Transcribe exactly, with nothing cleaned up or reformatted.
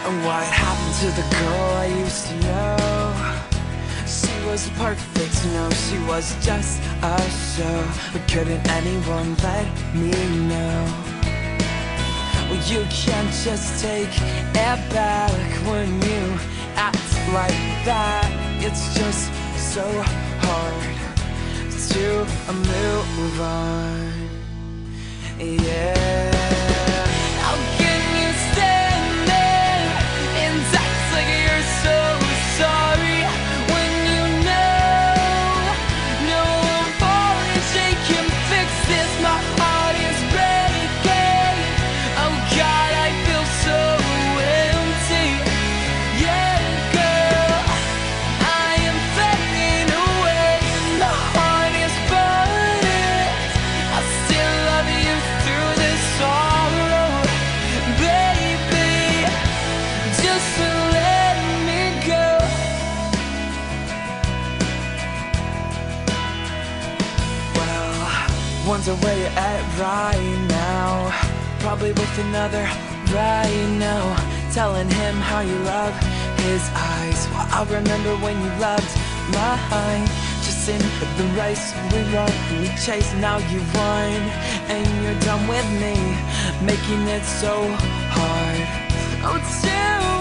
What happened to the girl I used to know? She was perfect, no, she was just a show. But couldn't anyone let me know? Well, you can't just take it back when you act like that. It's just so hard to move on. Yeah. How can you stand there and act like you're so sorry when you know no apology can fix this? My heart is breaking. Oh God, I feel so empty. Yeah, girl, I am fading away. My heart is burning. I still love you through this sorrow, baby. Just let me go. Well, wonder where you're at right now. Probably with another right now, telling him how you love his eyes. Well, I remember when you loved mine. Just in the race we run, we chase, now you won. And you're done with me, making it so hard. Oh, too